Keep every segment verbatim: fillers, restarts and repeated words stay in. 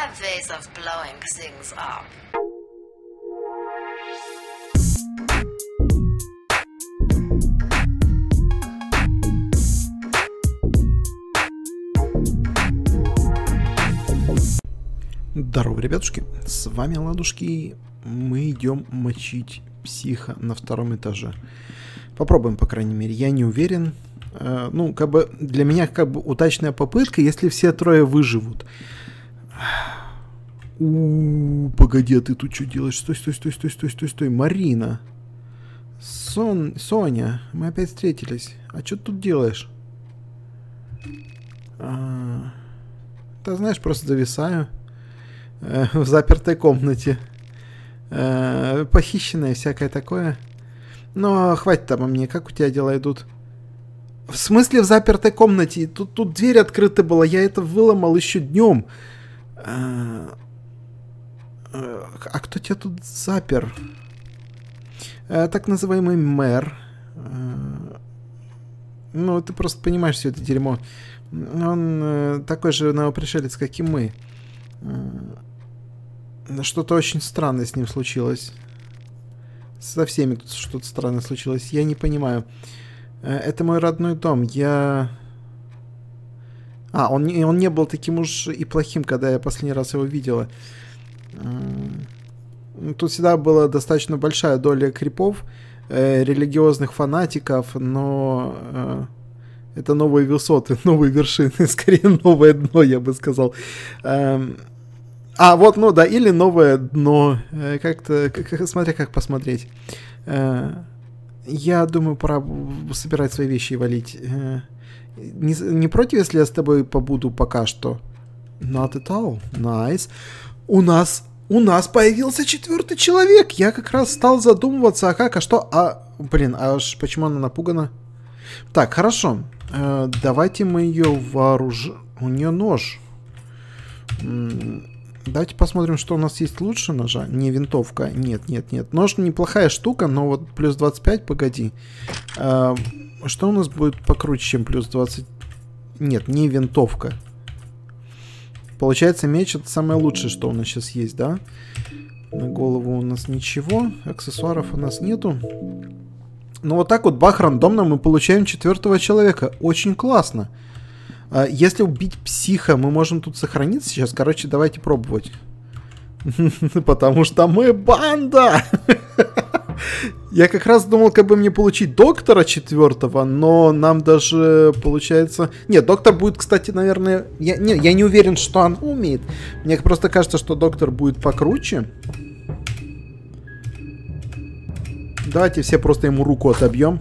have ways of blowing things up. Здорово, ребятушки, с вами Ладушки. Мы идем мочить психа на втором этаже. Попробуем, по крайней мере. Я не уверен. Э, ну, как бы для меня как бы удачная попытка, если все трое выживут. У-у-у, погоди, а ты тут что делаешь? Стой, стой, стой, стой, стой, стой, стой. Марина. Сон... Соня, мы опять встретились. А что ты тут делаешь? А... Ты знаешь, просто зависаю. В запертой комнате. Э, похищенное, всякое такое. Но хватит там о мне. Как у тебя дела идут? В смысле в запертой комнате? Тут, тут дверь открыта была. Я это выломал еще днем. Э, э, а кто тебя тут запер? Э, так называемый мэр. Э, ну, ты просто понимаешь все это дерьмо. Он э, такой же новопришелец, как и мы. Э, Что-то очень странное с ним случилось. Со всеми тут что-то странное случилось. Я не понимаю. Это мой родной дом. Я... А, он не, он не был таким уж и плохим, когда я последний раз его видела. Тут всегда была достаточно большая доля крипов, э, религиозных фанатиков, но... Э, это новые высоты, новые вершины. Скорее, новое дно, я бы сказал. Эм... А, вот, ну да, или новое дно. Э, как-то, как, смотря как посмотреть. Э, я думаю, пора собирать свои вещи и валить. Э, не, не против, если я с тобой побуду пока что? Not at all. Nice. У нас, у нас появился четвертый человек. Я как раз стал задумываться, а как, а что? А, блин, а почему она напугана? Так, хорошо. Э, давайте мы ее вооружим. У нее нож. Давайте посмотрим, что у нас есть лучше ножа. Не винтовка. Нет, нет, нет. Нож неплохая штука, но вот плюс двадцать пять, погоди. А, что у нас будет покруче, чем плюс двадцать? Нет, не винтовка. Получается, меч это самое лучшее, что у нас сейчас есть, да? На голову у нас ничего. Аксессуаров у нас нету. Ну вот так вот, бах, рандомно мы получаем четвертого человека. Очень классно. Если убить психа, мы можем тут сохраниться сейчас. Короче, давайте пробовать. Потому что мы банда! Я как раз думал, как бы мне получить доктора четвертого, но нам даже получается... Нет, доктор будет, кстати, наверное... Я не, я не уверен, что он умеет. Мне просто кажется, что доктор будет покруче. Давайте все просто ему руку отобьем.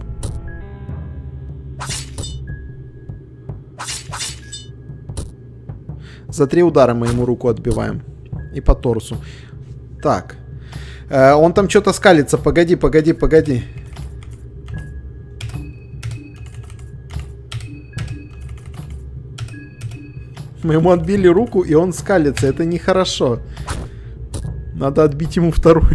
За три удара мы ему руку отбиваем. И по торсу. Так. Э, он там что-то скалится. Погоди, погоди, погоди. Мы ему отбили руку, и он скалится. Это нехорошо. Надо отбить ему вторую.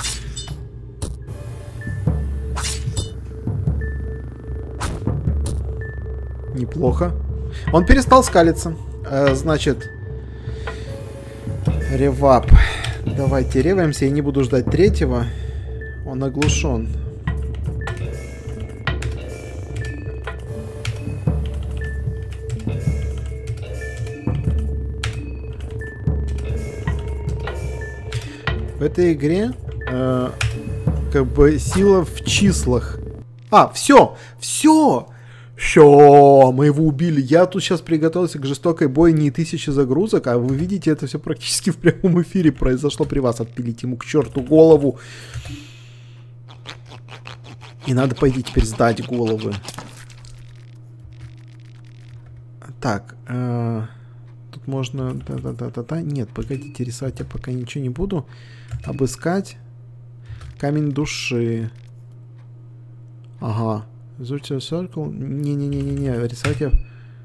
Неплохо. Он перестал скалиться. Значит, ревап. Давайте реваемся. Я не буду ждать третьего. Он оглушен. В этой игре э, как бы сила в числах. А, все! Все! Все, мы его убили. Я тут сейчас приготовился к жестокой бойне и тысячи загрузок, а вы видите, это все практически в прямом эфире произошло при вас. Отпилить ему к черту голову. И надо, по идее, теперь сдать головы. Так, э, тут можно... Да-да-да-да-да. Нет, погодите, рисовать я пока ничего не буду. Обыскать. Камень души. Ага. Virtual Circle. Не-не-не-не-не. Рисовать я...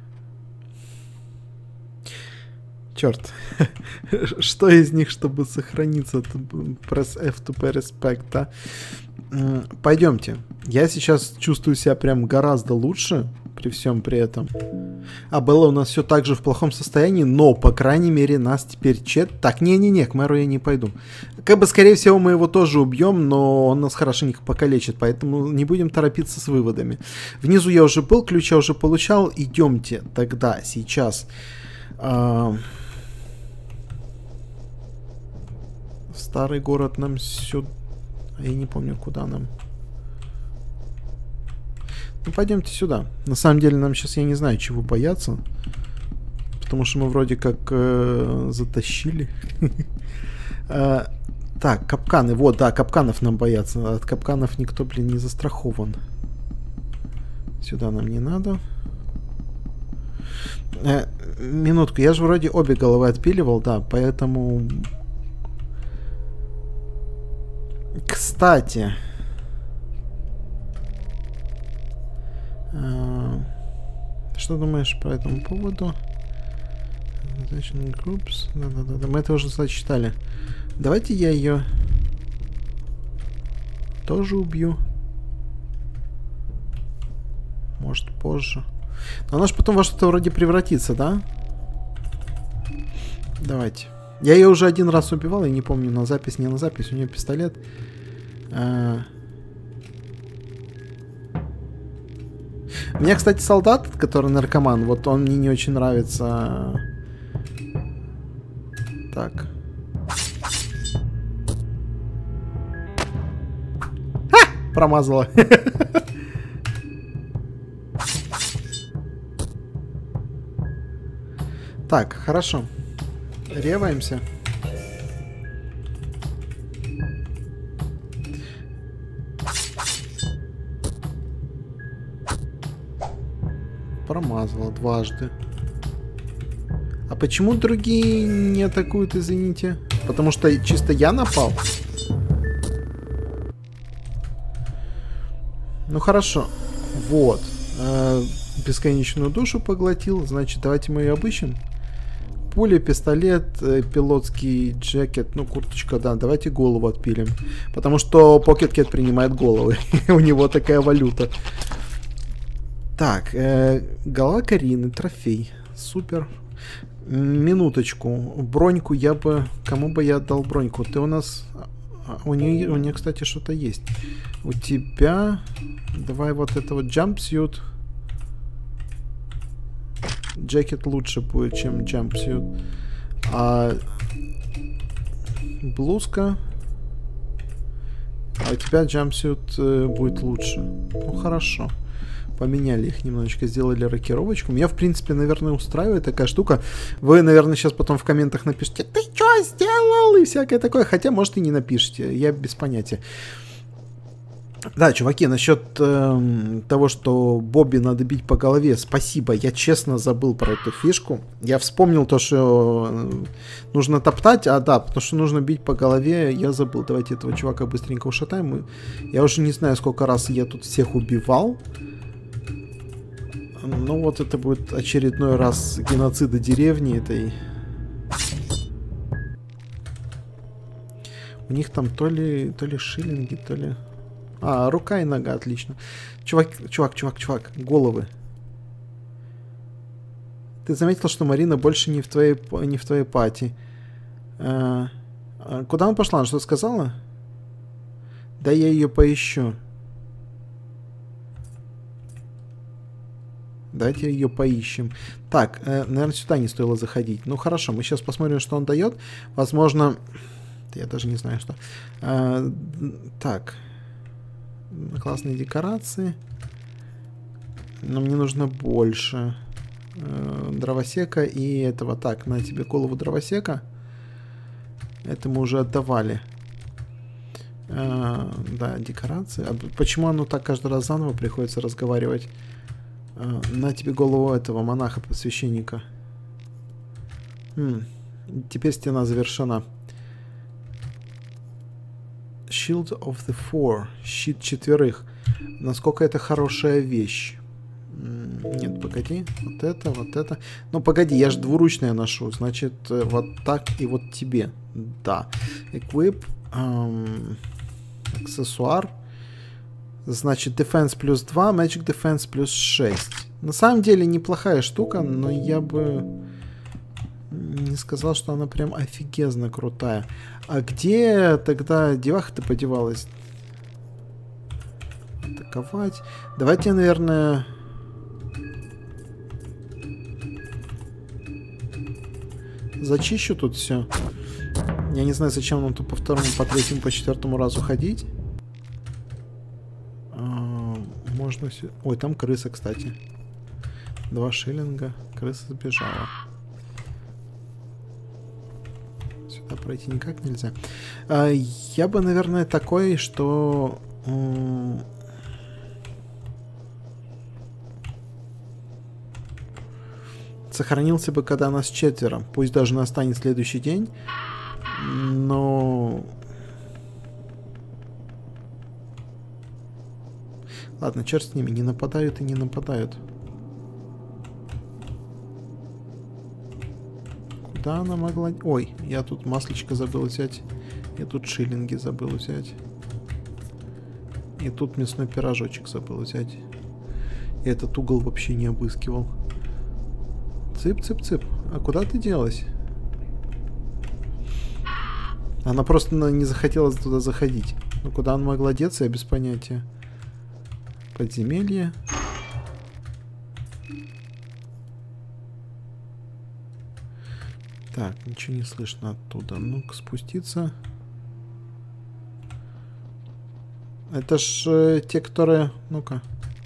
Черт. Что из них, чтобы сохраниться? Press F to pay respect, да? Пойдемте. Я сейчас чувствую себя прям гораздо лучше. при всем при этом. А Белла у нас все так же в плохом состоянии, но, по крайней мере, нас теперь чет... Так, не-не-не, к мэру я не пойду. Как бы, скорее всего, мы его тоже убьем, но он нас хорошенько покалечит, поэтому не будем торопиться с выводами. Внизу я уже был, ключ я уже получал. Идемте тогда, сейчас. А... В старый город нам сюда... Я не помню, куда нам... Ну, пойдемте сюда. На самом деле, нам сейчас, я не знаю, чего бояться. Потому что мы вроде как э, затащили. э, так, капканы. Вот, да, капканов нам боятся. От капканов никто, блин, не застрахован. Сюда нам не надо. Э, минутку. Я же вроде обе головы отпиливал, да, поэтому... Кстати... Что думаешь по этому поводу? Groups. Да-да-да, мы это уже зачитали. Давайте я ее тоже убью. Может, позже. Но она же потом во что-то вроде превратится, да? Давайте. Я ее уже один раз убивал, я не помню, на запись, не на запись. У нее пистолет. А... Мне, кстати, солдат, который наркоман, вот он мне не очень нравится. Так. Ха! Промазала. Так, хорошо. Реваемся. Промазала дважды. А почему другие не атакуют, извините? Потому что чисто я напал? Ну хорошо. Вот. Э, бесконечную душу поглотил. Значит, давайте мы ее обыщем. Пуля, пистолет, э, пилотский джекет, ну, курточка, да. Давайте голову отпилим. Потому что Pocket Cat принимает головы. У него такая валюта. Так, э, голова Карины, трофей. Супер. Минуточку. Броньку я бы... Кому бы я отдал броньку? Ты у нас... У нее, у нее, кстати, что-то есть. У тебя... Давай вот это вот jumpsuit. Джекет лучше будет, чем jumpsuit. А... Блузка. А у тебя jumpsuit э, будет лучше. Ну, хорошо. Поменяли их немножечко, сделали рокировочку. Меня, в принципе, наверное, устраивает такая штука. Вы, наверное, сейчас потом в комментах напишите: ты что сделал? И всякое такое. Хотя, может, и не напишите. Я без понятия. Да, чуваки, насчет э, того, что Бобби надо бить по голове. Спасибо. Я честно забыл про эту фишку. Я вспомнил то, что нужно топтать. А, да, потому что нужно бить по голове. Я забыл. Давайте этого чувака быстренько ушатаем. Я уже не знаю, сколько раз я тут всех убивал. Ну вот это будет очередной раз геноцида деревни этой. У них там то ли, то ли шиллинги, то ли... А, рука и нога, отлично. Чувак, чувак, чувак, чувак, головы. Ты заметил, что Марина больше не в твоей, не в твоей пати? А, а куда она пошла? Она что сказала? Да я ее поищу. Давайте ее поищем. Так, э, наверное, сюда не стоило заходить. Ну, хорошо, мы сейчас посмотрим, что он дает. Возможно... Я даже не знаю, что... Э, так. Классные декорации. Но мне нужно больше. Э, дровосека и этого. Так, на тебе голову дровосека. Это мы уже отдавали. Э, да, декорации. А почему оно так каждый раз заново приходится разговаривать? На тебе голову этого монаха-посвященника. Хм. Теперь стена завершена. Shield of the Four. Щит четверых. Насколько это хорошая вещь. Нет, погоди. Вот это, вот это. Ну, погоди, я же двуручное ношу. Значит, вот так и вот тебе. Да. Equip. Эм, аксессуар. Значит, Defense плюс два, Magic Defense плюс шесть. На самом деле неплохая штука, но я бы не сказал, что она прям офигезно крутая. А где тогда деваха-то подевалась? Атаковать. Давайте, наверное... зачищу тут все. Я не знаю, зачем нам тут по второму, по третьему, по четвертому разу ходить. А, можно... Ой, там крыса, кстати. Два шиллинга. Крыса сбежала. Сюда пройти никак нельзя. А, я бы, наверное, такой, что... сохранился бы, когда нас четверо. Пусть даже настанет следующий день. Но... ладно, черт с ними. Не нападают и не нападают. Куда она могла... ой, я тут маслечко забыл взять. Я тут шиллинги забыл взять. И тут мясной пирожочек забыл взять. И этот угол вообще не обыскивал. Цып-цып-цып. А куда ты делась? Она просто не захотела туда заходить. Ну, куда она могла деться, я без понятия. Подземелье. Так, ничего не слышно оттуда. Ну-ка, спуститься. Это ж э, те, которые... ну-ка.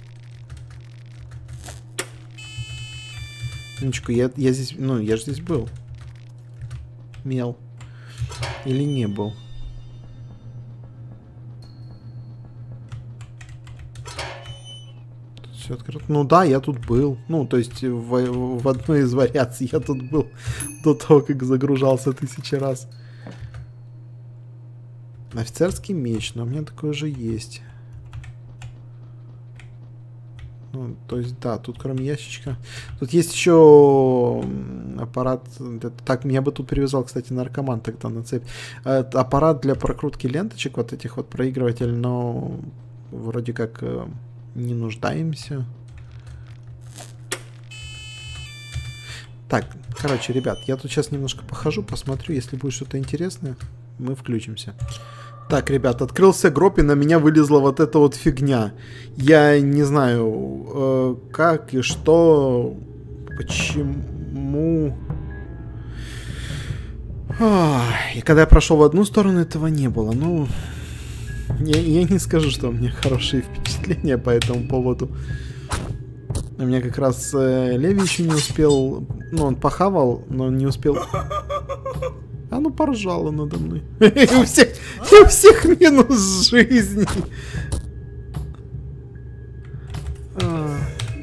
Минуточку, я, я здесь... ну, я же здесь был. Мел. Или не был? Тут все открыто. Ну да, я тут был. Ну, то есть в, в одной из вариаций я тут был до того, как загружался тысячи раз. Офицерский меч, но у меня такой же есть. Ну, то есть, да, тут кроме ящичка... тут есть еще аппарат... это, так, меня бы тут привязал, кстати, наркоман тогда на цепь. Это аппарат для прокрутки ленточек, вот этих вот проигрывателей, но вроде как не нуждаемся. Так, короче, ребят, я тут сейчас немножко похожу, посмотрю, если будет что-то интересное, мы включимся. Так, ребят, открылся гроб, и на меня вылезла вот эта вот фигня. Я не знаю, э, как и что, почему... Ах, и когда я прошел в одну сторону, этого не было. Ну, я, я не скажу, что у меня хорошие впечатления по этому поводу. У меня как раз э, Леви еще не успел... ну, он похавал, но не успел... а ну поржала надо мной. У всех, у всех минус жизни. А.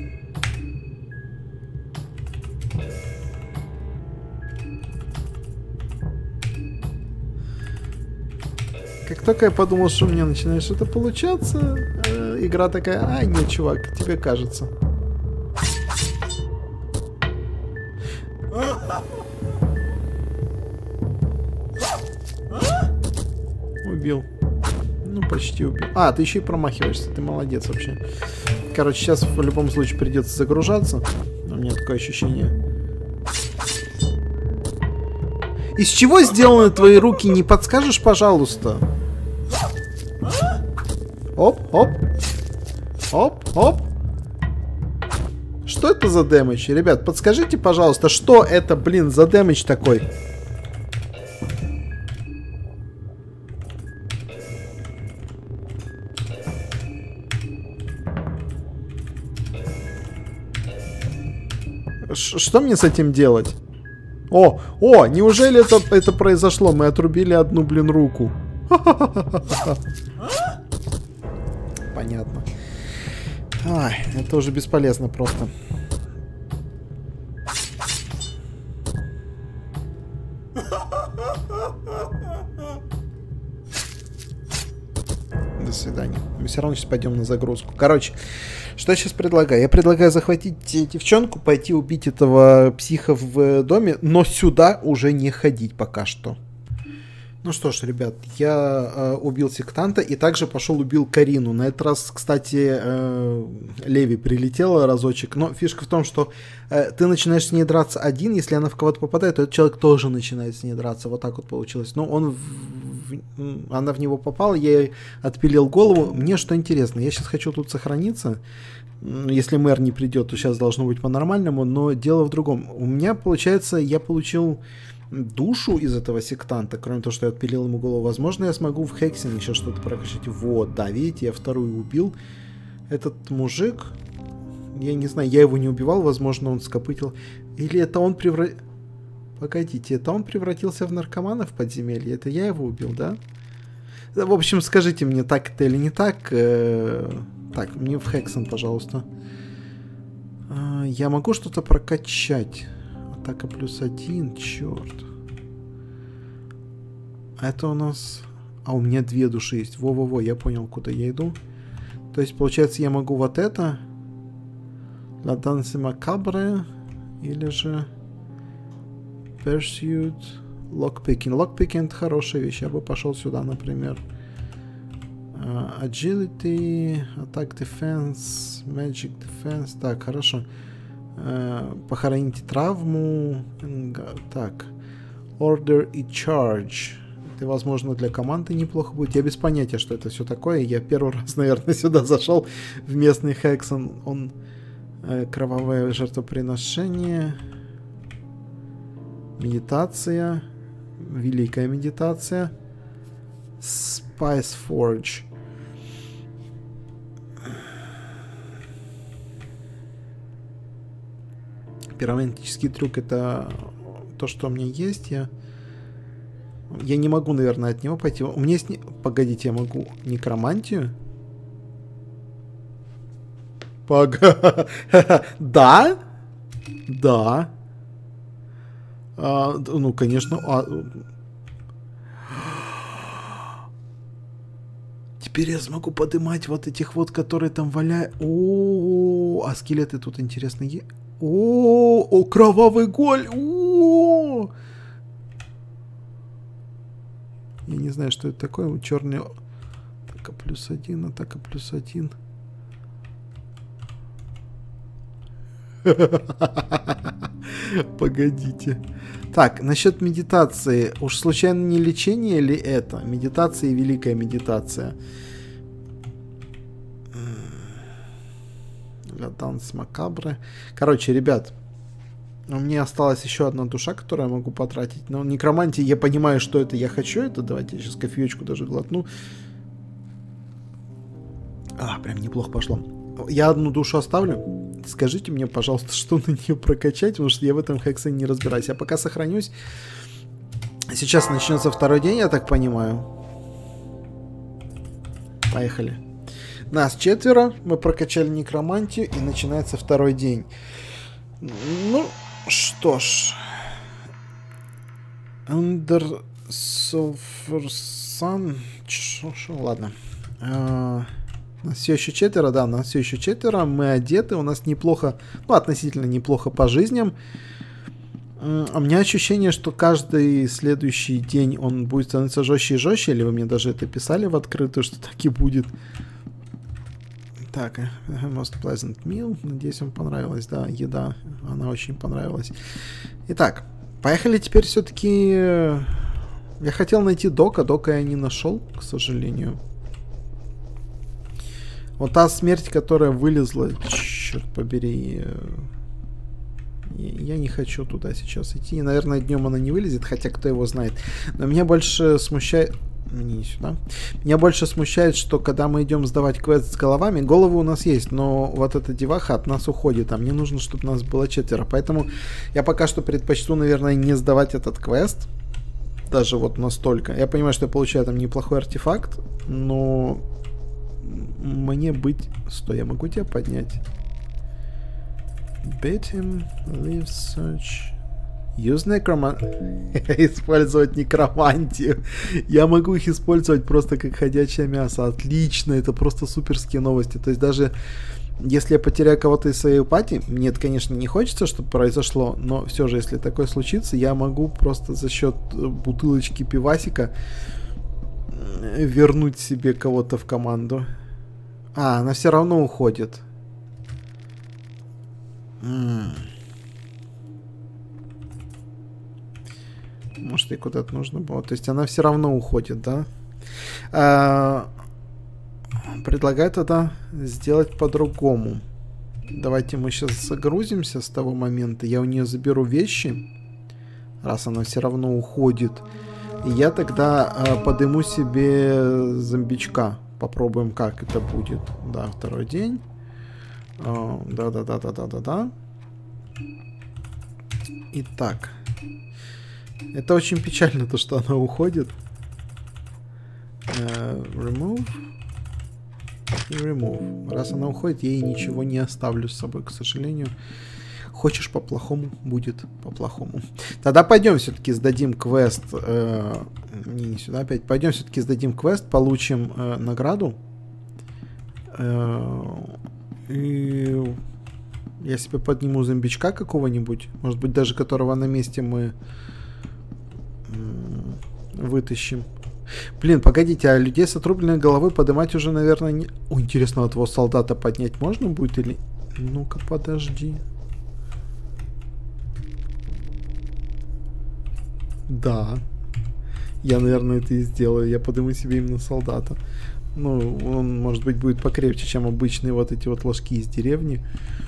Как только я подумал, что у меня начинает что-то получаться, э, игра такая: а, нет, чувак, тебе кажется. Убил. Ну, почти убил. А, ты еще и промахиваешься. Ты молодец вообще. Короче, сейчас в любом случае придется загружаться. У меня такое ощущение. Из чего сделаны твои руки? Не подскажешь, пожалуйста? Оп, оп. Оп, оп. Что это за дэмэдж? Ребят, подскажите, пожалуйста, что это, блин, за дэмэдж такой? Что мне с этим делать? О, о, неужели это, это произошло? Мы отрубили одну, блин, руку. Понятно. Ай, это уже бесполезно просто. До свидания. Мы все равно сейчас пойдем на загрузку. Короче, что я сейчас предлагаю? Я предлагаю захватить девчонку, пойти убить этого психа в доме, но сюда уже не ходить пока что. Ну что ж, ребят, я э, убил сектанта и также пошел убил Карину. На этот раз, кстати, э, Леви прилетела разочек. Но фишка в том, что э, ты начинаешь с ней драться один, если она в кого-то попадает, то этот человек тоже начинает с ней драться. Вот так вот получилось. Но он в, в, она в него попала, я ей отпилил голову. Мне что интересно, я сейчас хочу тут сохраниться. Если мэр не придет, то сейчас должно быть по-нормальному. Но дело в другом. У меня, получается, я получил душу из этого сектанта, кроме того, что я отпилил ему голову. Возможно, я смогу в Хексен еще что-то прокачать. Вот, да, видите, я вторую убил. Этот мужик, я не знаю, я его не убивал, возможно, он скопытил. Или это он превратился... Погодите, это он превратился в наркомана в подземелье? Это я его убил, да? В общем, скажите мне, так это или не так. Так, мне в Хексен, пожалуйста. Я могу что-то прокачать? Атака плюс один, черт. А это у нас... А у меня две души есть. Во-во-во, я понял, куда я иду. То есть, получается, я могу вот это. La Danse Macabre. Или же... Pursuit. Lockpicking. Lockpicking — это хорошая вещь. Я бы пошел сюда, например. Uh, agility. Attack Defense. Magic Defense. Так, хорошо. Uh, похороните травму. Так. Order и Charge. Это, возможно, для команды неплохо будет. Я без понятия, что это все такое. Я первый раз, наверное, сюда зашел в местный Хексен. Он uh, кровавое жертвоприношение. Медитация. Великая медитация. Spice Forge. Пиромантический трюк — это то, что у меня есть. Я, я не могу, наверное, от него пойти. У меня есть... Не... Погодите, я могу некромантию? Пога... Да? Да. А, ну, конечно. А... Теперь я смогу поднимать вот этих вот, которые там валяют. О, а скелеты тут интересные. О, о, кровавый голь. О, я не знаю, что это такое. Черный. Атака плюс один, атака плюс один. Погодите. Так, насчет медитации. Уж случайно не лечение ли это? Медитация и великая медитация. Данс Макабры. Короче, ребят, у меня осталась еще одна душа, которую я могу потратить. Но некромантия, я понимаю, что это я хочу. Это давайте я сейчас кофеечку даже глотну. А, прям неплохо пошло. Я одну душу оставлю. Скажите мне, пожалуйста, что на нее прокачать, потому что я в этом Хексене не разбираюсь. Я пока сохранюсь. Сейчас начнется второй день, я так понимаю. Поехали. Нас четверо, мы прокачали некромантию, и начинается второй день. Ну, что ж. Under Sulfur Sun. Шо, шо, ладно. А, нас все еще четверо, да, нас все еще четверо. Мы одеты, у нас неплохо, ну, относительно неплохо по жизням. У меня ощущение, что каждый следующий день он будет становиться жестче и жестче, или вы мне даже это писали в открытую, что так и будет. Так, most pleasant meal. Надеюсь, вам понравилась, да, еда. Она очень понравилась. Итак, поехали теперь все-таки... Я хотел найти Дока, Дока я не нашел, к сожалению. Вот та смерть, которая вылезла, черт побери... Я не хочу туда сейчас идти. И, наверное, днем она не вылезет, хотя кто его знает. Но меня больше смущает... Не сюда. Меня больше смущает, что когда мы идем сдавать квест с головами, головы у нас есть, но вот эта деваха от нас уходит, а мне нужно, чтобы нас было четверо. Поэтому я пока что предпочту, наверное, не сдавать этот квест. Даже вот настолько. Я понимаю, что я получаю там неплохой артефакт, но мне быть... Стой, я могу тебя поднять? Beat him, leave search... Use necroman... Использовать некромантию. Я могу их использовать просто как ходячее мясо. Отлично, это просто суперские новости. То есть даже Если я потеряю кого-то из своей пати, мне это, конечно, не хочется, чтобы произошло, но все же, если такое случится, я могу просто за счет бутылочки пивасика вернуть себе кого-то в команду. А, она все равно уходит. М-м. Может, ей куда-то нужно было. То есть она все равно уходит, да? А, предлагаю тогда сделать по-другому. Давайте мы сейчас загрузимся с того момента. Я у нее заберу вещи, раз она все равно уходит. И я тогда а, подыму себе зомбичка. Попробуем, как это будет. Да, второй день. Да-да-да-да-да-да-да. Итак. Это очень печально, то, что она уходит. Uh, remove. И remove. Раз она уходит, я ей ничего не оставлю с собой, к сожалению. Хочешь по-плохому, будет по-плохому. Тогда пойдем все-таки сдадим квест. Э, не, не сюда опять. Пойдем все-таки сдадим квест, получим э, награду. Э, и я себе подниму зомбичка какого-нибудь. Может быть, даже которого на месте мы э, вытащим. Блин, погодите, а людей с отрубленной головой поднимать уже, наверное, не... О, интересно, этого солдата поднять можно будет или... Ну-ка, подожди. Да. Я, наверное, это и сделаю. Я подниму себе именно солдата. Ну, он, может быть, будет покрепче, чем обычные вот эти вот ложки из деревни.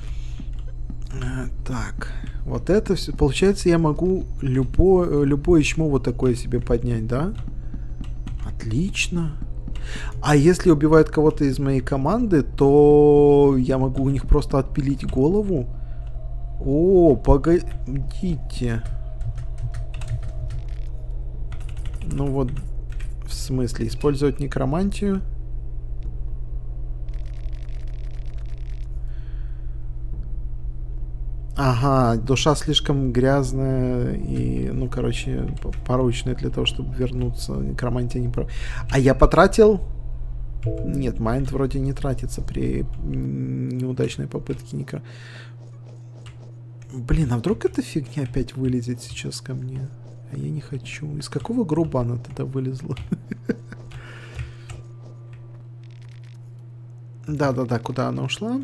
Так. Вот это все. Получается, я могу любое, любое чмо вот такое себе поднять, да? Отлично. А если убивают кого-то из моей команды, то я могу у них просто отпилить голову. О, погодите. Ну вот, в смысле, использовать некромантию. Ага, душа слишком грязная и, ну, короче, порочная для того, чтобы вернуться. Некромантия не про... А я потратил... Нет, майнд вроде не тратится при неудачной попытке некро... Блин, а вдруг эта фигня опять вылезет сейчас ко мне? А я не хочу. Из какого гроба она тогда вылезла? Да-да-да, куда она ушла?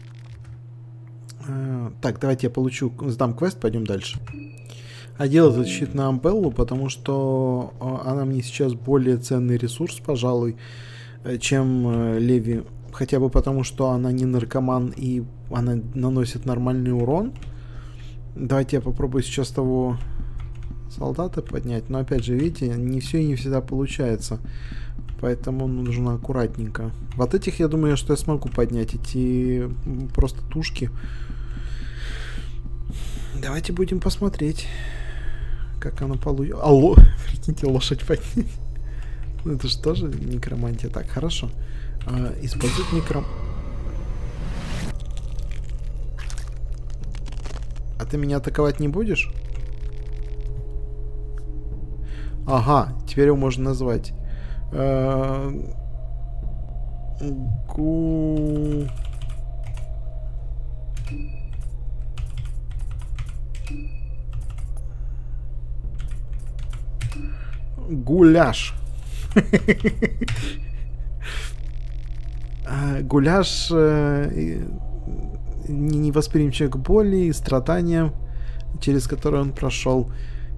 Так, давайте я получу, сдам квест, пойдем дальше. Одел этот щит на Амбеллу, потому что она мне сейчас более ценный ресурс, пожалуй, чем Леви. Хотя бы потому, что она не наркоман и она наносит нормальный урон. Давайте я попробую сейчас того солдата поднять. Но опять же, видите, не все и не всегда получается. Поэтому нужно аккуратненько. Вот этих, я думаю, что я смогу поднять. Эти просто тушки. Давайте будем посмотреть, как оно получится. Алло, прикиньте, лошадь поднять. Ну это же тоже некромантия. Так, хорошо. А, использовать некром... А ты меня атаковать не будешь? Ага, теперь его можно назвать. А... Гу... Гуляш. Гуляш невосприимчив к боли и страданиям, через которые он прошел.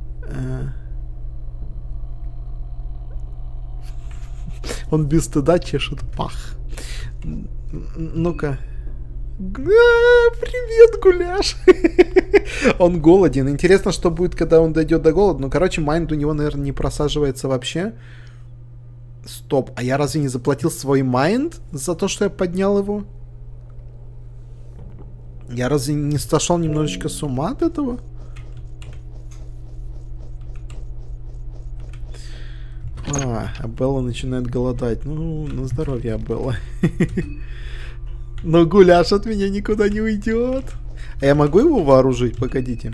Он без стыда чешет пах. Ну-ка. Привет, Гуляш. Он голоден. Интересно, что будет, когда он дойдет до голода. Ну, короче, майнд у него, наверное, не просаживается вообще. Стоп, а я разве не заплатил свой майнд за то, что я поднял его? Я разве не сошел немножечко с ума от этого? А, Абелла начинает голодать. Ну, на здоровье, Абелла. Но Гуляш от меня никуда не уйдет. А я могу его вооружить? Погодите.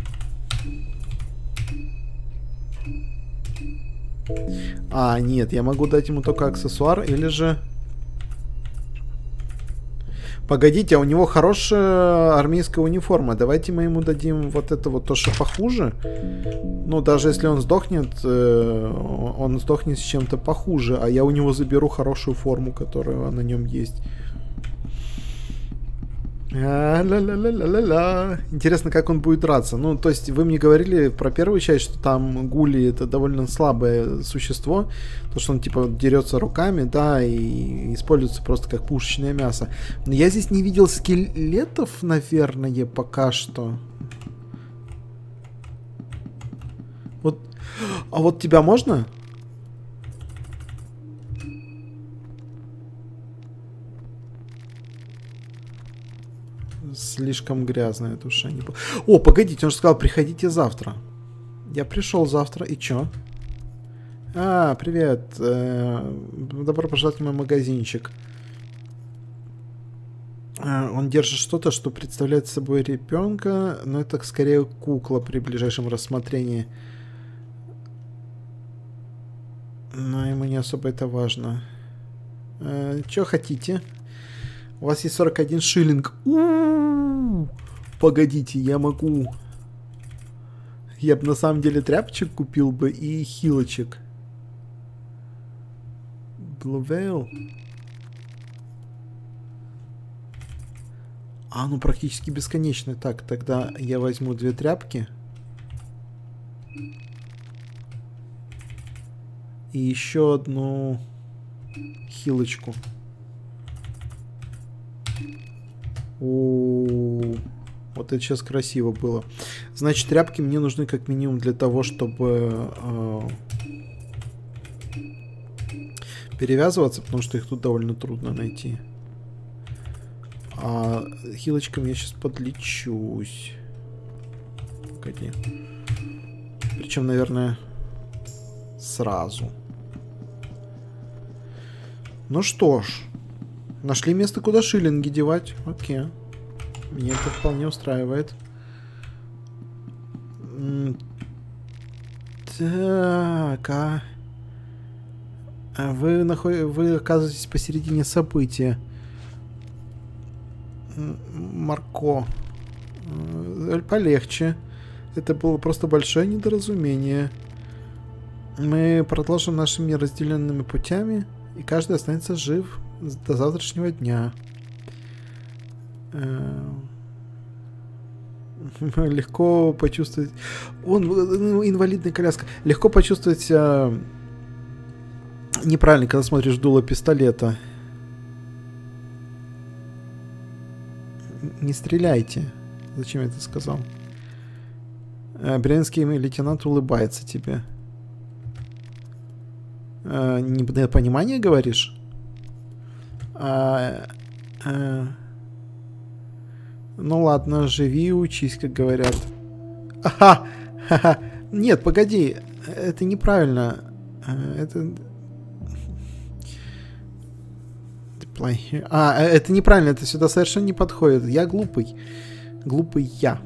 А, нет, я могу дать ему только аксессуар, или же... Погодите, а у него хорошая армейская униформа. Давайте мы ему дадим вот это вот то, что похуже. Ну, даже если он сдохнет, э, он сдохнет с чем-то похуже. А я у него заберу хорошую форму, которая на нем есть. А-ля-ля-ля-ля-ля-ля. Интересно, как он будет драться. Ну, то есть, вы мне говорили про первую часть, что там Гули это довольно слабое существо. То, что он, типа, дерется руками, да, и используется просто как пушечное мясо. Но я здесь не видел скелетов, наверное, пока что. Вот. А вот тебя можно? Слишком грязная душа. Не... О, погодите, он же сказал, приходите завтра. Я пришел завтра, и чё? А, привет. Добро пожаловать в мой магазинчик. Он держит что-то, что представляет собой ребенка, но это скорее кукла при ближайшем рассмотрении. Но ему не особо это важно. Чё хотите? У вас есть сорок один шиллинг. У-у-у! Погодите, я могу... Я бы на самом деле тряпочек купил бы и хилочек. Блувейл. А, ну практически бесконечно. Так, тогда я возьму две тряпки. И еще одну хилочку. О, вот это сейчас красиво было. Значит, тряпки мне нужны как минимум для того, чтобы э, перевязываться, потому что их тут довольно трудно найти. А хилочками я сейчас подлечусь. Погоди. Причем, наверное, сразу. Ну что ж. Нашли место, куда шиллинги девать. Окей. Меня это вполне устраивает. Так, а... Вы, наход... Вы оказываетесь посередине события. Марко. Полегче. Это было просто большое недоразумение. Мы продолжим нашими разделенными путями, и каждый останется жив до завтрашнего дня. Легко почувствовать... Он, инвалидная коляска. Легко почувствовать а... неправильно, когда смотришь дуло пистолета. Не стреляйте. Зачем я это сказал? Брянский лейтенант улыбается тебе. А, непонимание, говоришь? А, а, ну ладно, живи и учись, как говорят. Ага, ха-ха. Нет, погоди, это неправильно. Это... А, это неправильно, это сюда совершенно не подходит. Я глупый. Глупый я.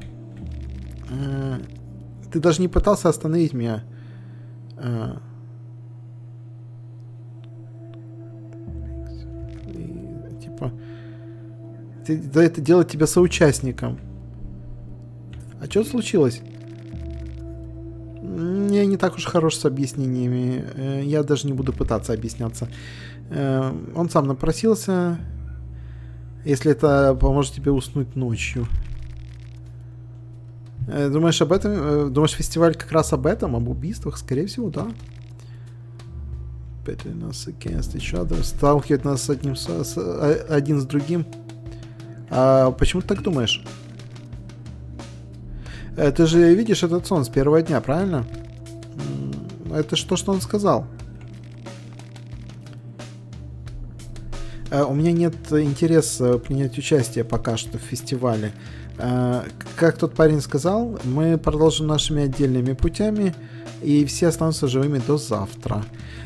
Ты даже не пытался остановить меня. Это делает тебя соучастником. А что случилось? Я не так уж хорош с объяснениями. Я даже не буду пытаться объясняться. Он сам напросился. Если это поможет тебе уснуть ночью. Думаешь об этом? Думаешь, фестиваль как раз об этом? Об убийствах? Скорее всего, да. Pitting us against each other. Сталкивает нас с одним с, с, один с другим. А почему ты так думаешь? Ты же видишь этот сон с первого дня, правильно? Это что, что он сказал? У меня нет интереса принять участие пока что в фестивале. Как тот парень сказал, мы продолжим нашими отдельными путями, и все останутся живыми до завтра.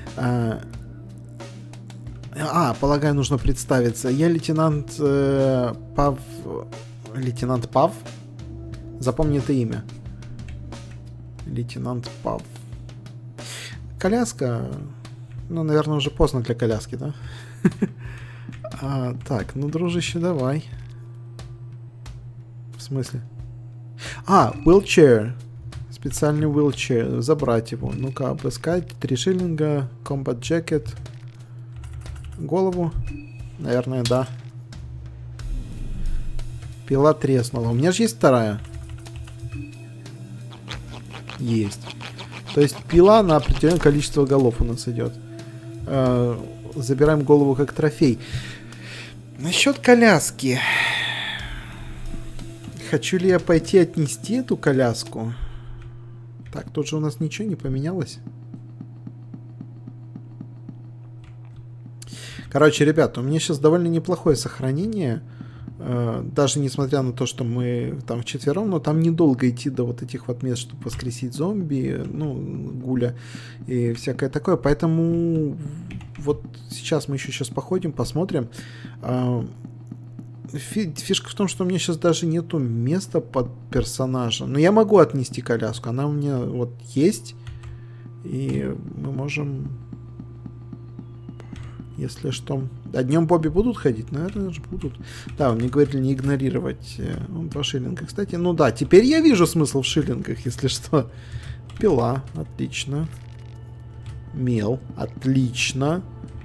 А, полагаю, нужно представиться. Я лейтенант э, Пав... Лейтенант Пав? Запомни это имя. Лейтенант Пав. Коляска. Ну, наверное, уже поздно для коляски, да? А, так, ну, дружище, давай. В смысле? А, wheelchair. Специальный wheelchair. Забрать его. Ну-ка, обыскать. Три шиллинга. Combat jacket. Голову. Наверное, да. Пила треснула. У меня же есть вторая. Есть. То есть пила на определенное количество голов у нас идет. Э, забираем голову как трофей. Насчет коляски. Хочу ли я пойти отнести эту коляску? Так, тут же у нас ничего не поменялось. Короче, ребята, у меня сейчас довольно неплохое сохранение. Даже несмотря на то, что мы там вчетвером, но там недолго идти до вот этих вот мест, чтобы воскресить зомби, ну, гуля и всякое такое. Поэтому вот сейчас мы еще сейчас походим, посмотрим. Фишка в том, что у меня сейчас даже нету места под персонажа. Но я могу отнести коляску. Она у меня вот есть. И мы можем... Если что... А днем Бобби будут ходить? Наверное же будут. Да, мне говорили не игнорировать. Ну, два шиллинга. Кстати, ну да, теперь я вижу смысл в шиллингах, если что. Пила. Отлично. Мел. Отлично.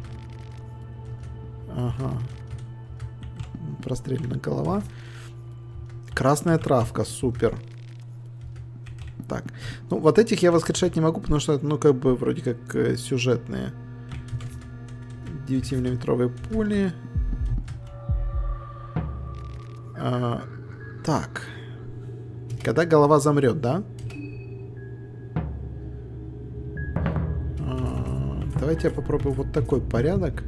Ага. Прострелена голова. Красная травка. Супер. Так. Ну, вот этих я воскрешать не могу, потому что это, ну, как бы, вроде как э, сюжетные. девятимиллиметровые пули. А, так. Когда голова замрет, да? А, давайте я попробую вот такой порядок.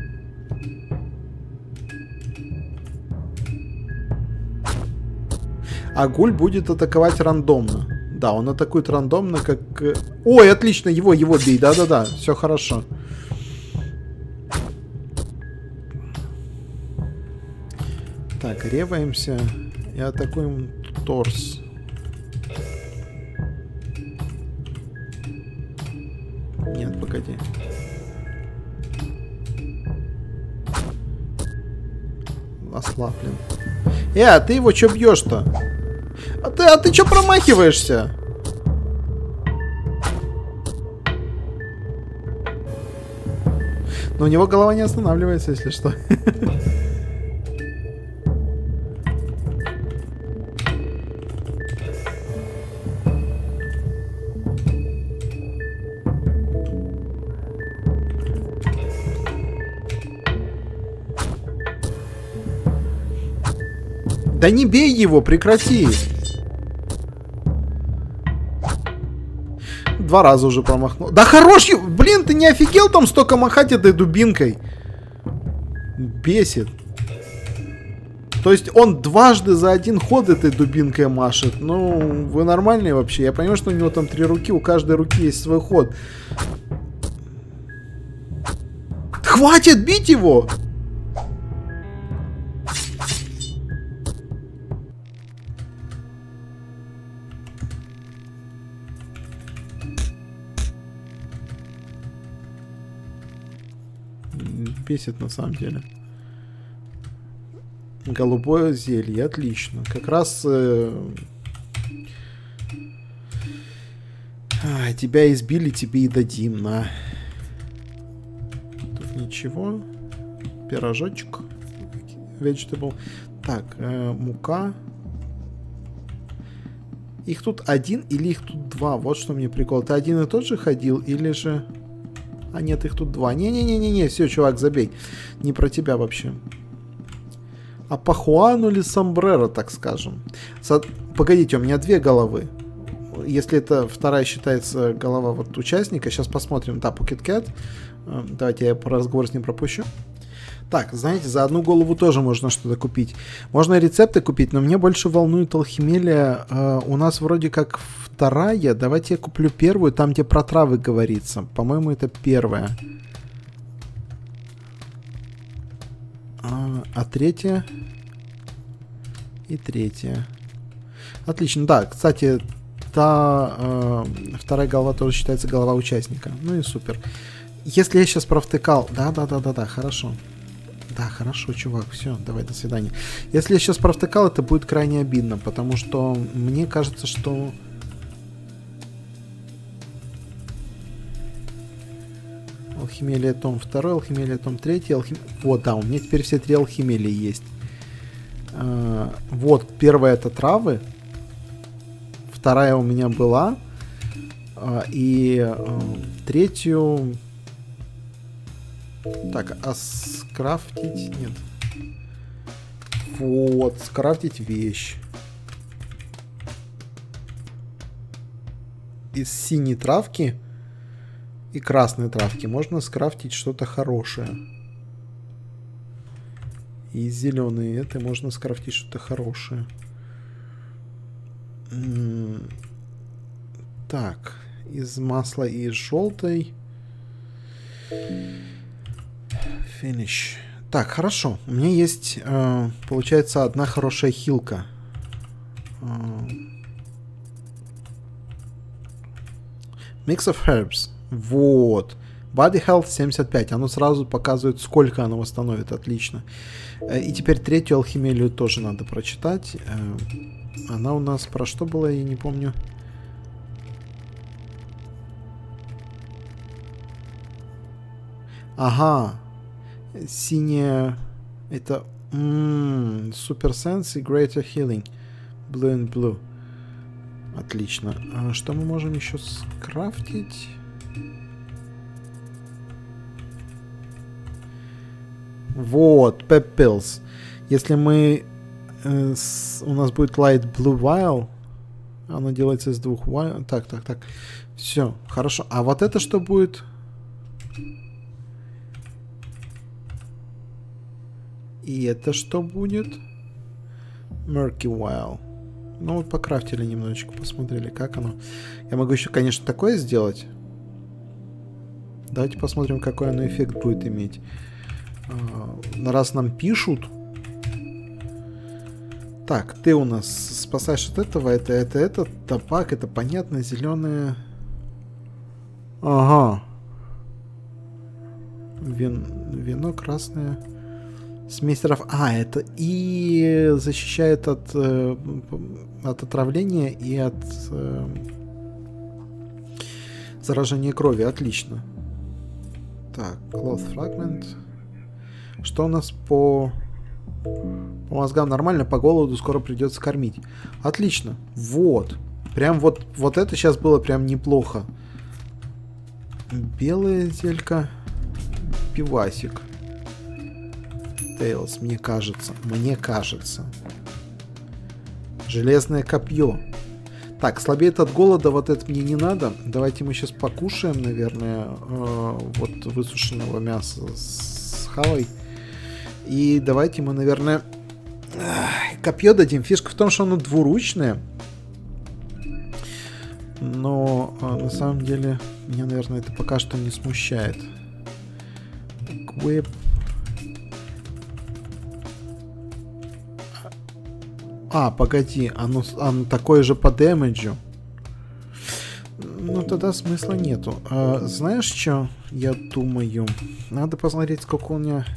А гуль будет атаковать рандомно. Да, он атакует рандомно, как... Ой, отлично, его, его бей. Да-да-да, все хорошо. Так, реваемся и атакуем торс. Нет, погоди. Ослаблен. Э, а ты его чё бьешь-то? А ты, а ты чё промахиваешься? Но у него голова не останавливается, если что. Да не бей его, прекрати. Два раза уже промахнул. Да хорош, блин, ты не офигел там столько махать этой дубинкой? Бесит. То есть он дважды за один ход этой дубинкой машет. Ну, вы нормальные вообще? Я понимаю, что у него там три руки, у каждой руки есть свой ход. Хватит бить его! Бесит на самом деле. Голубое зелье, отлично. Как раз э... а, тебя избили, тебе и дадим, на. Тут ничего. Пирожочек. Vegetable. Так, э, мука. Их тут один или их тут два? Вот что мне прикол. Ты один и тот же ходил или же... А нет, их тут два. Не-не-не-не-не, все, чувак, забей. Не про тебя вообще. А по Хуану или Сомбреро, так скажем. Со... Погодите, у меня две головы. Если это вторая считается голова вот участника. Сейчас посмотрим. Да, Pocket Cat. Давайте я разговор с ним пропущу. Так, знаете, за одну голову тоже можно что-то купить. Можно рецепты купить, но мне больше волнует алхимелия. Э, у нас вроде как вторая. Давайте я куплю первую, там, где про травы говорится. По-моему, это первая. А, а третья? И третья. Отлично, да, кстати, та э, вторая голова тоже считается голова участника. Ну и супер. Если я сейчас провтыкал... Да-да-да-да-да, хорошо. Да, хорошо, чувак, все, давай, до свидания. Если я сейчас провтыкал, это будет крайне обидно, потому что мне кажется, что... Алхимелия том второй, алхимелия том третий, алхим... Вот, да, у меня теперь все три алхимелии есть. А, вот, первая это травы. Вторая у меня была. А, и а, третью... Так, а скрафтить... Нет. Вот, скрафтить вещь. Из синей травки и красной травки можно скрафтить что-то хорошее. И из зеленой этой можно скрафтить что-то хорошее. М-м- так, из масла и из желтой. Финиш. Так, хорошо. У меня есть, э, получается, одна хорошая хилка. Mix of herbs. Вот. Body health семьдесят пять. Оно сразу показывает, сколько оно восстановит. Отлично. И теперь третью алхимелию тоже надо прочитать. Она у нас про что была, я не помню. Ага. Синяя... Это... М-м, Super Sense и Greater Healing. Blue and Blue. Отлично. А что мы можем еще скрафтить? Вот, Pep Pills. Если мы... Э, с, у нас будет Light Blue Vial. Оно делается из двух vial. Так, так, так. Все, хорошо. А вот это что будет? И это что будет? Murky Vial. Ну вот покрафтили немножечко, посмотрели, как оно. Я могу еще, конечно, такое сделать. Давайте посмотрим, какой оно эффект будет иметь. А, раз нам пишут. Так, ты у нас спасаешь от этого, это, это, это, табак, это понятно, зеленое. Ага. Вин, вино красное. Смесь трав. А, это и защищает от, э, от отравления и от э, заражения крови. Отлично. Так, Cloth Fragment. Что у нас по, по мозгам? Нормально, по голоду скоро придется кормить. Отлично. Вот. Прям вот, вот это сейчас было прям неплохо. Белая зелька. Пивасик. Тейлс, мне кажется. Мне кажется. Железное копье. Так, слабеет от голода, вот это мне не надо. Давайте мы сейчас покушаем, наверное, э, вот высушенного мяса с хавой. И давайте мы, наверное, э, копье дадим. Фишка в том, что оно двуручное. Но э, на самом деле меня, наверное, это пока что не смущает. Equip. А, погоди, оно, оно такое же по дэмэджу. Ну, тогда смысла нету. А, знаешь, что я думаю? Надо посмотреть, сколько у меня...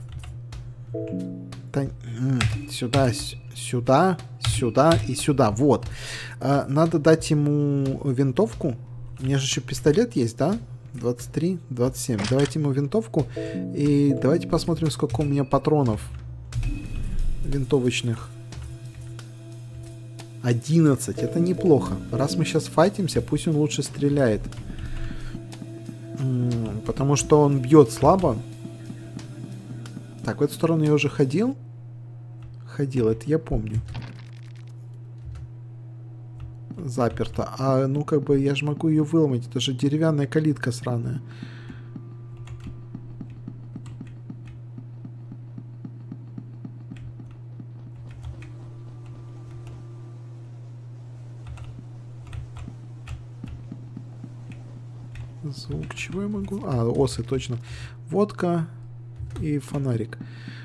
Да, сюда, сюда, сюда и сюда. Вот. А, надо дать ему винтовку. У меня же еще пистолет есть, да? двадцать три, двадцать семь. Давайте ему винтовку. И давайте посмотрим, сколько у меня патронов винтовочных. одиннадцать. Это неплохо. Раз мы сейчас файтимся, пусть он лучше стреляет. Потому что он бьет слабо. Так, в эту сторону я уже ходил. Ходил, это я помню. Заперто. А ну как бы я же могу ее выломать. Это же деревянная калитка сраная. Звук чего я могу? А, осы, точно. Водка и фонарик.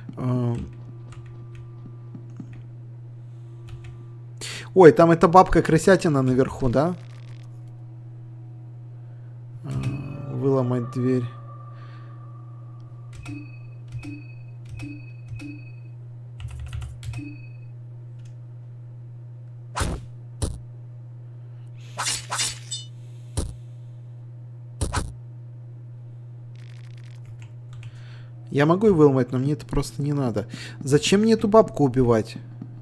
Ой, там эта бабка-крысятина наверху, да? Выломать дверь. Я могу и выломать, но мне это просто не надо. Зачем мне эту бабку убивать?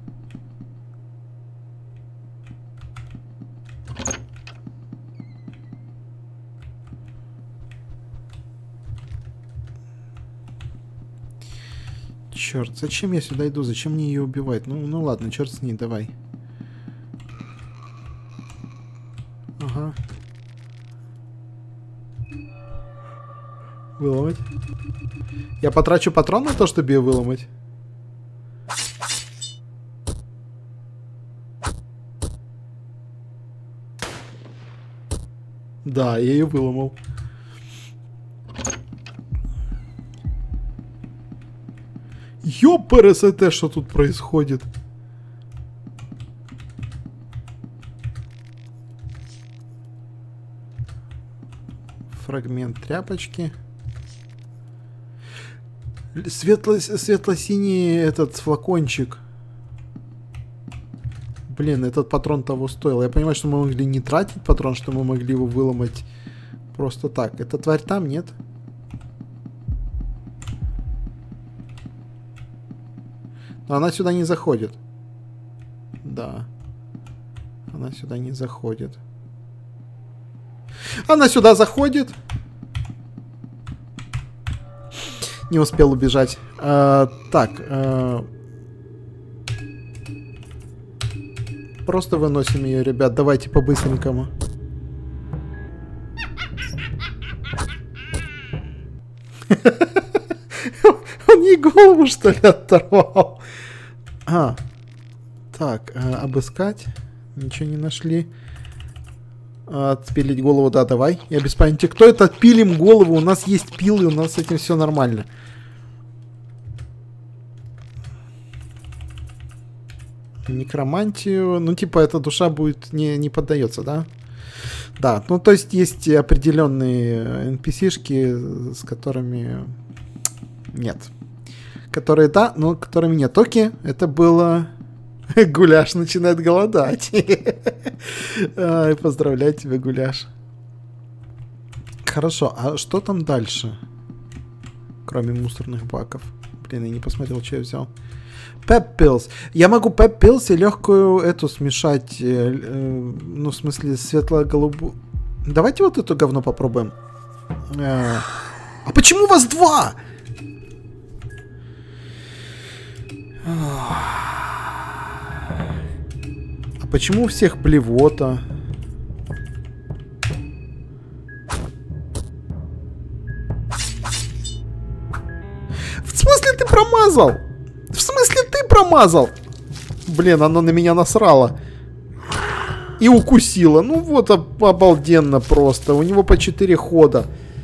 Черт, зачем я сюда иду? Зачем мне ее убивать? Ну, ну ладно, черт с ней, давай. Ага. Выломать. Я потрачу патрон на то, чтобы ее выломать? Да, я ее выломал. Ёпрст, что тут происходит? Фрагмент тряпочки. Светло, светло-синий этот флакончик. Блин, этот патрон того стоил. Я понимаю, что мы могли не тратить патрон, что мы могли его выломать просто так. Эта тварь там, нет? Но она сюда не заходит. Да. Она сюда не заходит. Она сюда заходит. Не успел убежать. А, так. А... Просто выносим ее, ребят. Давайте по-быстренькому. Он ей голову, что ли, оторвал? А. Так, обыскать. Ничего не нашли. Отпилить голову, да, давай. Я без понятия, кто это? Отпилим голову. У нас есть пилы, у нас с этим все нормально. Некромантию. Ну, типа, эта душа будет не, не поддается, да? Да, ну, то есть, есть определенные эн пи си-шки, с которыми нет. Которые, да, но которыми нет. Окей, это было... Гуляш начинает голодать. Поздравляю тебя, Гуляш. Хорошо, а что там дальше? Кроме мусорных баков. Блин, я не посмотрел, что я взял. Пеппилс. Я могу пеппилс и легкую эту смешать. Э, э, ну, в смысле, светло-голубую. Давайте вот это говно попробуем. Э, а почему у вас два? А почему у всех блевота? В смысле ты промазал? В смысле ты промазал? Блин, оно на меня насрало. И укусило. Ну вот, об обалденно просто. У него по четыре хода.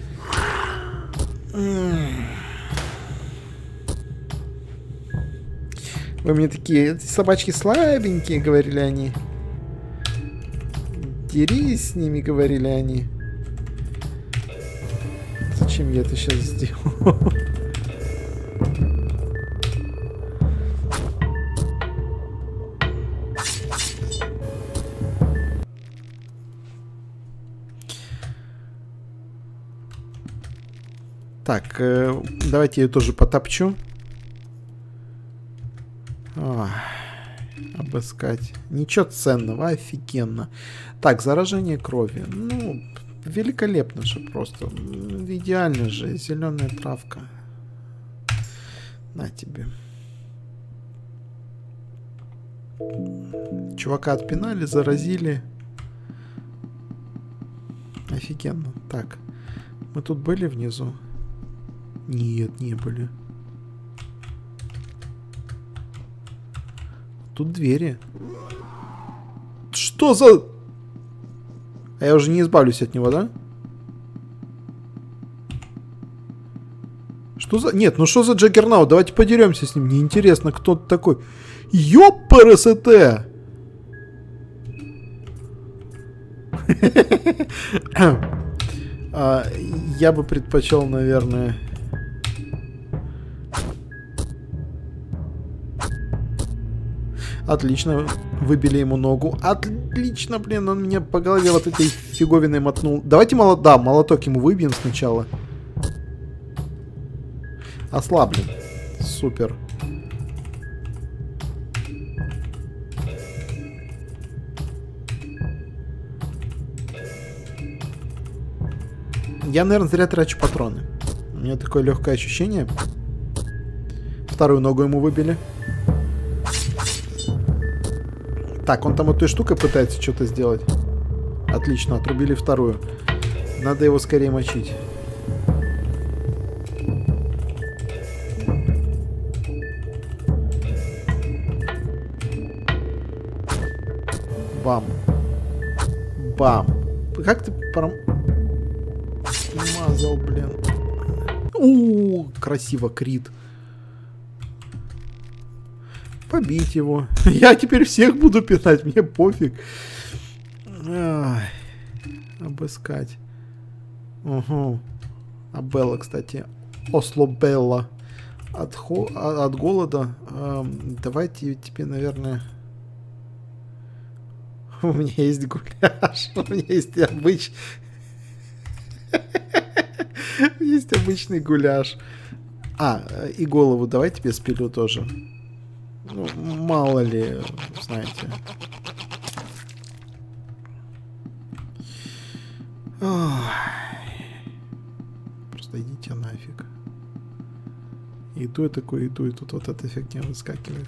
Вы мне такие, собачки слабенькие, говорили они. Дерись с ними, говорили они. Зачем я это сейчас сделал? Так, э, давайте я ее тоже потопчу. О, обыскать. Ничего ценного, офигенно. Так, заражение крови. Ну, великолепно же просто. Идеально же. Зеленая травка. На тебе. Чувака отпинали, заразили. Офигенно. Так, мы тут были внизу? Нет, не были. Тут двери. Что за... А я уже не избавлюсь от него, да? Что за... Нет, ну что за Джаггернаут? Давайте подеремся с ним. Мне интересно, кто ты такой. Ёпрст! Я бы предпочел, наверное... Отлично, выбили ему ногу. Отлично, блин, он меня по голове вот этой фиговиной мотнул. Давайте молот... Да, молоток ему выбьем сначала. Ослаблен. Супер. Я, наверное, зря трачу патроны. У меня такое легкое ощущение. Вторую ногу ему выбили. Так, он там вот той штукой пытается что-то сделать. Отлично, отрубили вторую. Надо его скорее мочить. Бам. Бам. Как ты пром... Мазал, блин. У-у-у, красиво, крит. Побить его. Я теперь всех буду пинать, мне пофиг. Ай, обыскать. Угу. А Белла, кстати. Осло Белла. От, хо... от голода. Эм, давайте тебе, наверное... У меня есть гуляш. У меня есть обычный... Есть обычный гуляш. А, и голову давай тебе спилю тоже. Ну, мало ли, знаете. Ой. Просто идите нафиг. И то, и такое, и то, и тут вот эта фигня выскакивает.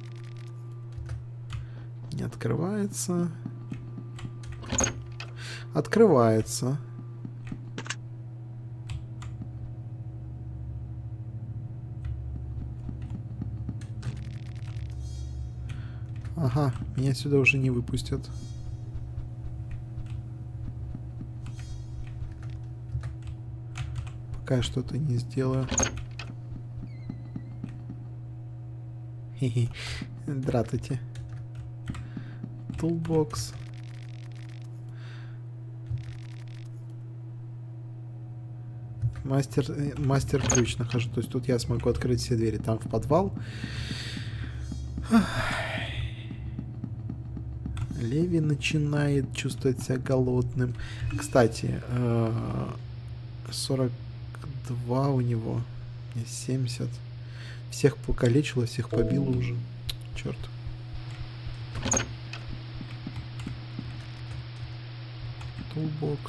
Не открывается. Открывается. Ага, меня сюда уже не выпустят. Пока что-то не сделаю. Хе-хе. Дратайте. Toolbox. Мастер, мастер ключ нахожу. То есть тут я смогу открыть все двери. Там в подвал. Леви начинает чувствовать себя голодным. Кстати, сорок два у него. семьдесят. Всех покалечило, всех побило уже. Черт. Toolbox.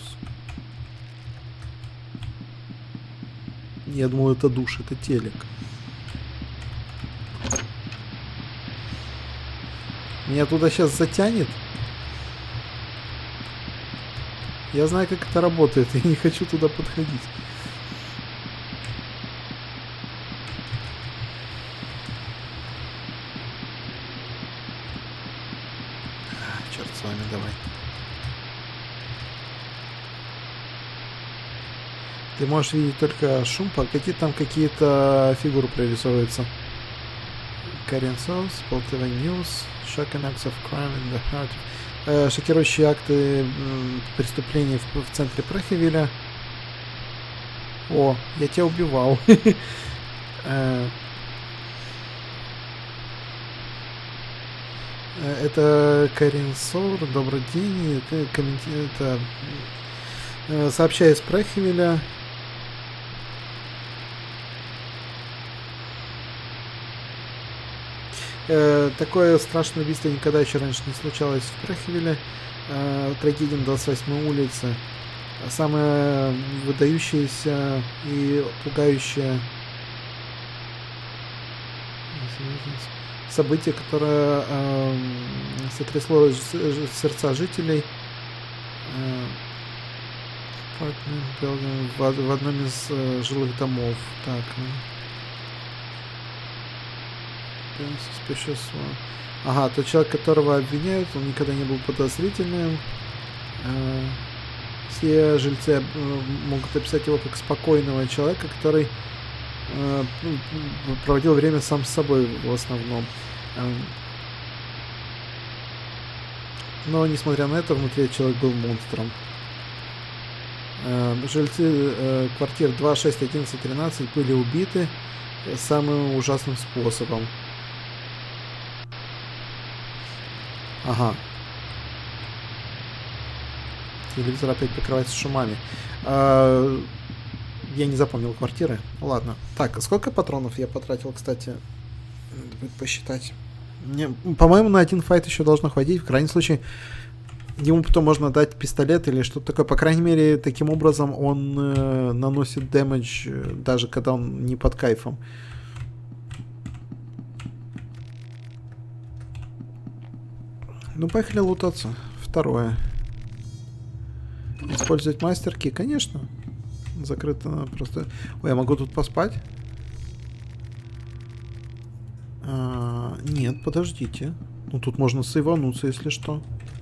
Я думал, это душ, это телек. Меня туда сейчас затянет. Я знаю, как это работает. Я не хочу туда подходить. А, черт с вами, давай. Ты можешь видеть только шум, какие там какие-то фигуры прорисовываются. Карен Соус, Полтава Ньюс, Shocking Acts of Crime in the Heart. Э, шокирующие акты м, преступлений в, в центре Прахевиля. О, я тебя убивал. Это Карен Соур, добрый день. Это сообщаю из Прахевиля. Э, такое страшное убийство никогда еще раньше не случалось в Прахевиле. Э, трагедия на двадцать восьмой улице. Самое выдающееся и пугающее событие, которое э, сотрясло сердца жителей. Э, в, в одном из э, жилых домов. Так. Ага, тот человек, которого обвиняют, он никогда не был подозрительным. Все жильцы могут описать его как спокойного человека, который проводил время сам с собой в основном. Но, несмотря на это, внутри человек был монстром. Жильцы квартир два, шесть, одиннадцать, тринадцать были убиты самым ужасным способом. Ага. Телевизор опять покрывается шумами. А, Я не запомнил квартиры. Ладно. Так, сколько патронов я потратил, кстати? Надо будет посчитать. Мне, по-моему, на один файт еще должно хватить. В крайнем случае, ему потом можно дать пистолет или что-то такое. По крайней мере, таким образом он э, наносит дэмэдж, э, даже когда он не под кайфом. Ну, поехали лутаться. Второе. Использовать мастерки, конечно. Закрыто просто... Ой, я могу тут поспать? А, нет, подождите. Ну, тут можно сейвануться, если что.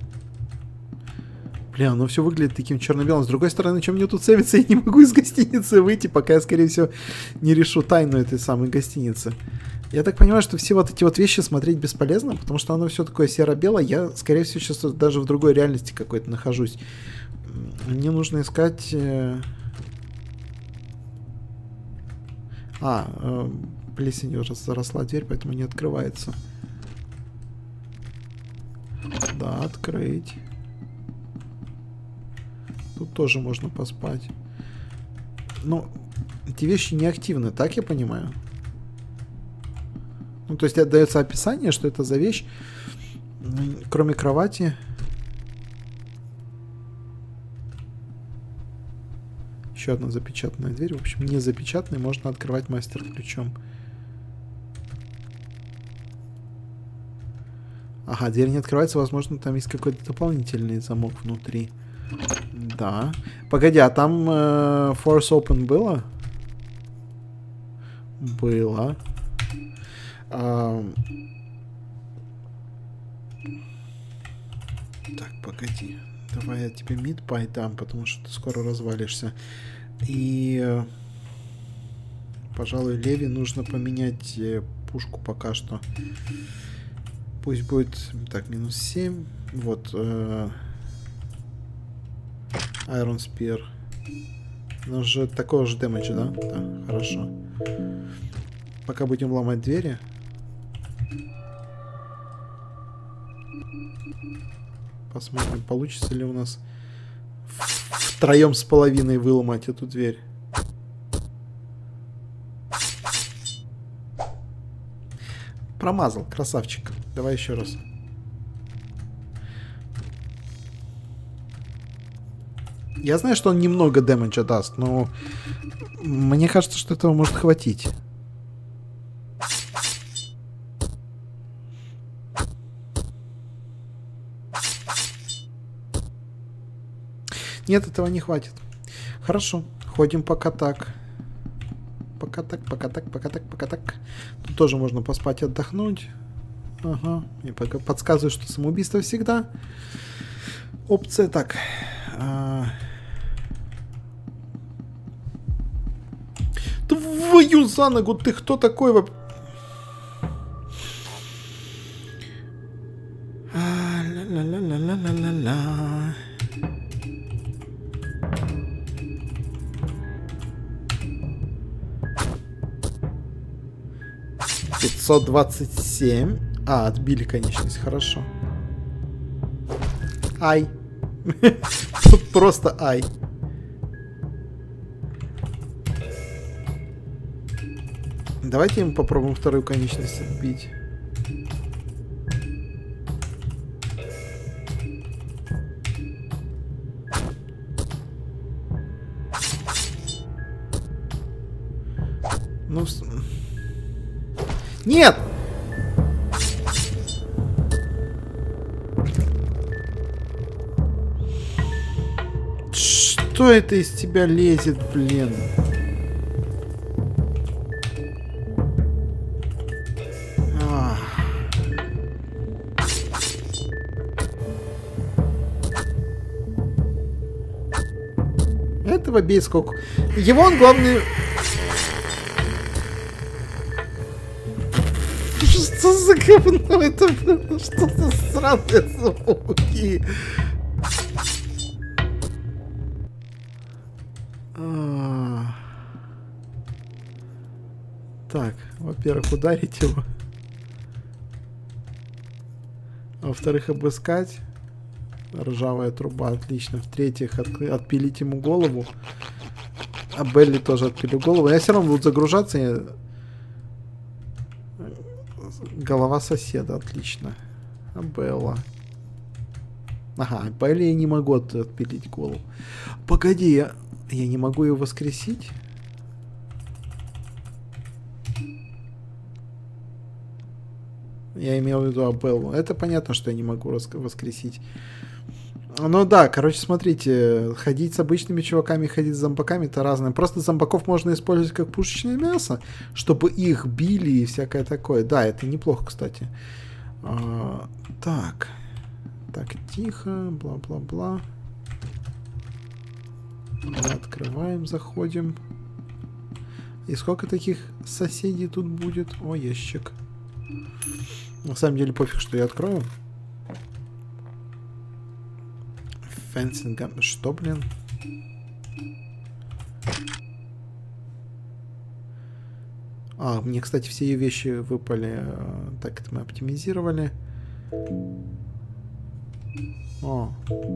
Бля, оно все выглядит таким черно-белым. С другой стороны, чем мне тут сейвиться, я не могу из гостиницы выйти, пока я, скорее всего, не решу тайну этой самой гостиницы. Я так понимаю, что все вот эти вот вещи смотреть бесполезно, потому что оно все такое серо-белое. Я, скорее всего, сейчас даже в другой реальности какой-то нахожусь. Мне нужно искать... Э... А, э, плесенью заросла дверь, поэтому не открывается. Да, открыть. Тут тоже можно поспать. Но эти вещи не активны, так я понимаю? Ну, то есть отдается описание, что это за вещь, кроме кровати. Еще одна запечатанная дверь. В общем, не запечатанной, можно открывать мастер-ключом. Ага, дверь не открывается, возможно, там есть какой-то дополнительный замок внутри. Да. Погоди, а там э, Force Open было? Было. А... Так, погоди. Давай я тебе мидпай дам, потому что ты скоро развалишься. И, пожалуй, Леви нужно поменять пушку пока что. Пусть будет... Так, минус семь. Вот. Э... Iron Spear. Ну же такого же дэмэджа, да? Да, хорошо. Пока будем ломать двери. Посмотрим, получится ли у нас втроем с половиной выломать эту дверь. Промазал, красавчик. Давай еще раз. Я знаю, что он немного дэмэджа даст, но мне кажется, что этого может хватить. Нет, этого не хватит. Хорошо, ходим пока так. Пока так, пока так, пока так, пока так. Тут тоже можно поспать, отдохнуть. Ага, мне пока подсказывают, что самоубийство всегда опция. Так. А... Твою за ногу, ты кто такой вообще? Ла-ла-ла-ла-ла-ла-ла. пятьсот двадцать семь. А, отбили конечность, хорошо. Ай. Просто ай. Давайте ему попробуем вторую конечность отбить. Ну... Нет! Что это из тебя лезет, блин? А. Этого бей сколько. Его он главный... Что за говно это было? Что за сраные звуки? А... Так, во-первых, ударить его. А во-вторых, обыскать. Ржавая труба, отлично. В-третьих, от... отпилить ему голову. А Белли тоже отпилю голову. Я все равно буду загружаться. Я... Голова соседа, отлично. А Белла. Ага, Белли я не могу от- отпилить голову. Погоди, я... я не могу ее воскресить? Я имел в виду Абеллу. Это понятно, что я не могу воскресить. Ну да, короче, смотрите, ходить с обычными чуваками, ходить с зомбаками — это разное. Просто зомбаков можно использовать как пушечное мясо, чтобы их били и всякое такое. Да, это неплохо, кстати. А, так. Так, тихо, бла-бла-бла. Открываем, заходим. И сколько таких соседей тут будет? О, ящик. На самом деле пофиг, что я открою. Фэнсинг. Что, блин? А, мне, кстати, все ее вещи выпали. Так, это мы оптимизировали. О.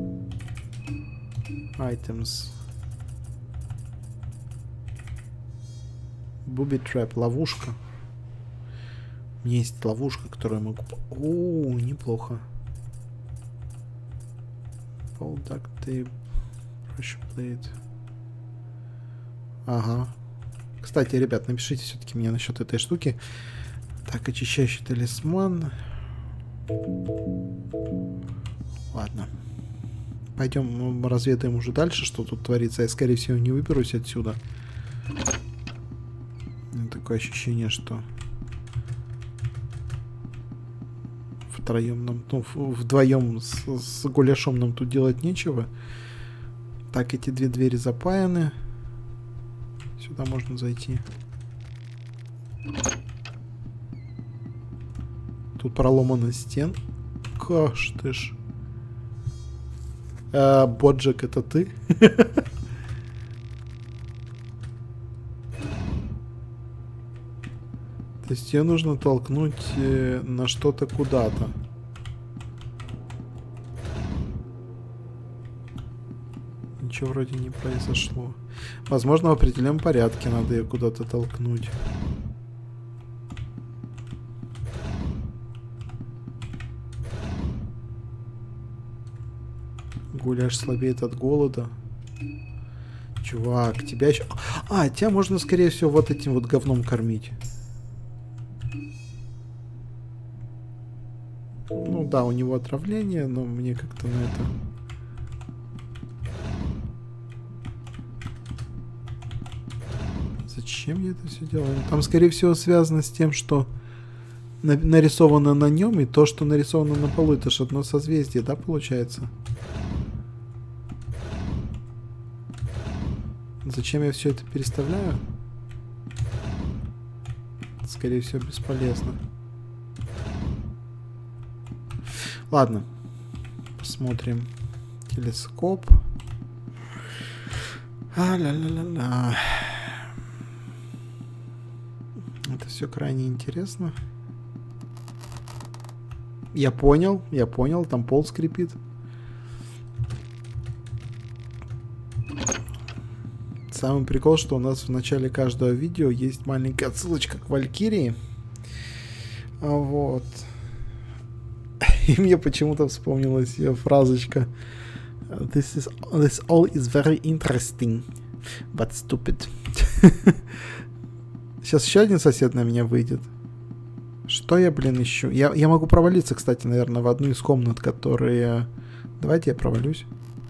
Items. Booby trap. Ловушка. У меня есть ловушка, которую я могу... О, неплохо. Duct tape, pressure plate. Ага. Кстати, ребят, напишите все-таки мне насчет этой штуки. Так, очищающий талисман. Ладно. Пойдем разведаем уже дальше, что тут творится. Я, скорее всего, не выберусь отсюда. Такое ощущение, что втроем нам, ну, вдвоем с, с гуляшом нам тут делать нечего. Так, эти две двери запаяны. Сюда можно зайти. Тут проломана стен. Каш ты ж. А, Боджек, это ты? То есть ее нужно толкнуть э, на что-то куда-то. Ничего вроде не произошло. Возможно, в определенном порядке надо ее куда-то толкнуть. Гуляш слабеет от голода. Чувак, тебя еще... А, тебя можно, скорее всего, вот этим вот говном кормить. Ну да, у него отравление, но мне как-то на это... Зачем я это все делаю? Там, скорее всего, связано с тем, что на нарисовано на нем, и то, что нарисовано на полу, это же одно созвездие, да, получается? Зачем я все это переставляю? Скорее всего, бесполезно. Ладно. Посмотрим. Телескоп. А-ля-ля-ля-ля. Это все крайне интересно. Я понял, я понял, там пол скрипит. Самый прикол, что у нас в начале каждого видео есть маленькая отсылочка к Валькирии. Вот. И мне почему-то вспомнилась ее фразочка. This is, this all is very interesting, but stupid. Сейчас еще один сосед на меня выйдет. Что я, блин, ищу? Я, я могу провалиться, кстати, наверное, в одну из комнат, которые... Давайте я провалюсь.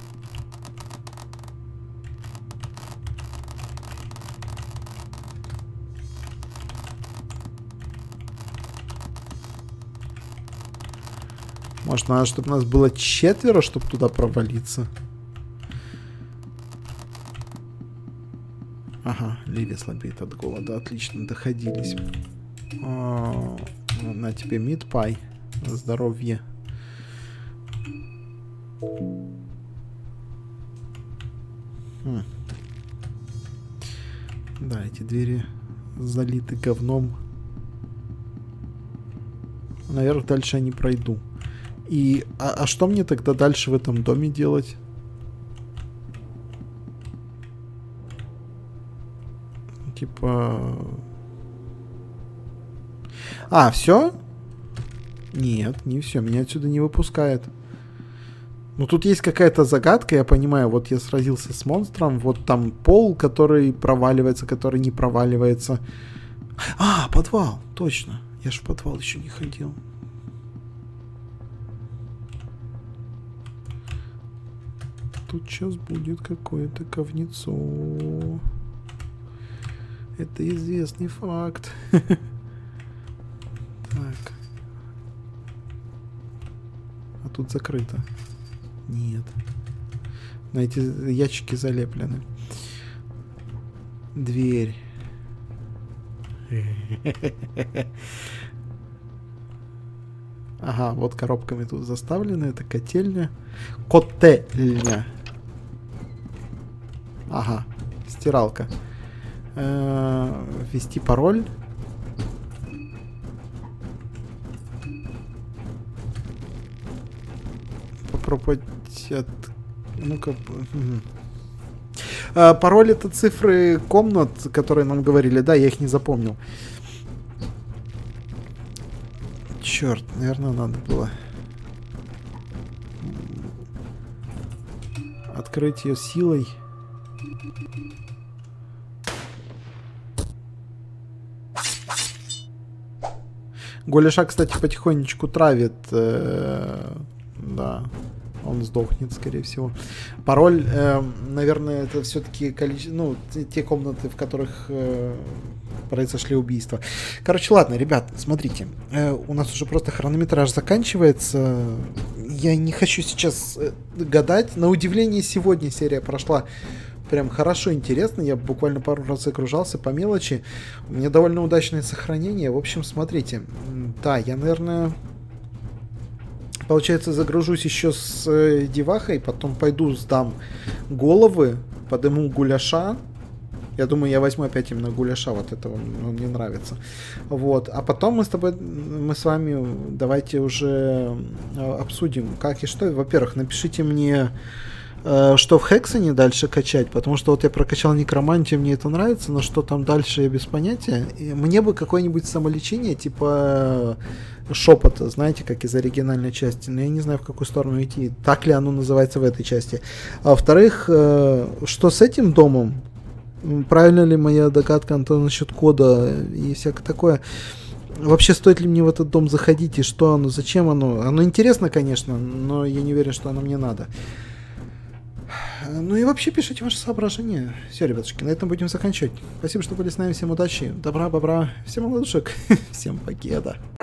Может, надо, чтобы нас было четверо, чтобы туда провалиться? Ага, Ливи слабеет от голода. Отлично, доходились. О, на тебе мидпай. На здоровье. Хм. Да, эти двери залиты говном. Наверх дальше я не пройду. И, а, а что мне тогда дальше в этом доме делать? Типа... А, все? Нет, не все. Меня отсюда не выпускает. Ну, тут есть какая-то загадка, я понимаю. Вот я сразился с монстром. Вот там пол, который проваливается, который не проваливается. А, подвал. Точно. Я ж в подвал еще не ходил. Тут сейчас будет какое-то говнецо. Это известный факт. Так. А тут закрыто. Нет. На эти ящики залеплены. Дверь. Ага, вот коробками тут заставлены. Это котельня. Котельня. Ага, стиралка. Э-э- ввести пароль. Попробовать от... Ну-ка... Э, пароль — это цифры комнат, которые нам говорили. Да, я их не запомнил. Черт, наверное, надо было открыть ее силой. Гуляша, кстати, потихонечку травит. Э, да, он сдохнет, скорее всего. Пароль, э, наверное, это все-таки количество, ну, те комнаты, в которых э, произошли убийства. Короче, ладно, ребят, смотрите, э, у нас уже просто хронометраж заканчивается. Я не хочу сейчас э, гадать. На удивление, сегодня серия прошла прям хорошо, интересно. Я буквально пару раз загружался по мелочи. У меня довольно удачное сохранение. В общем, смотрите. Да, я, наверное, получается, загружусь еще с э, девахой. Потом пойду сдам головы, подыму гуляша. Я думаю, я возьму опять именно гуляша. Вот этого он мне нравится. Вот. А потом мы с тобой, мы с вами давайте уже обсудим, как и что. Во-первых, напишите мне, что в Хексоне дальше качать, потому что вот я прокачал некромантию, мне это нравится, но что там дальше, я без понятия. И мне бы какое-нибудь самолечение, типа шепота, знаете, как из оригинальной части, но я не знаю, в какую сторону идти, так ли оно называется в этой части. А во-вторых, что с этим домом? Правильно ли моя догадка, Антон, насчет кода и всякое такое? Вообще, стоит ли мне в этот дом заходить, и что оно, зачем оно? Оно интересно, конечно, но я не уверен, что оно мне надо. Ну и вообще пишите ваши соображения. Все, ребятушки, на этом будем заканчивать. Спасибо, что были с нами. Всем удачи, добра, бобра, всем ладушек, всем покеда.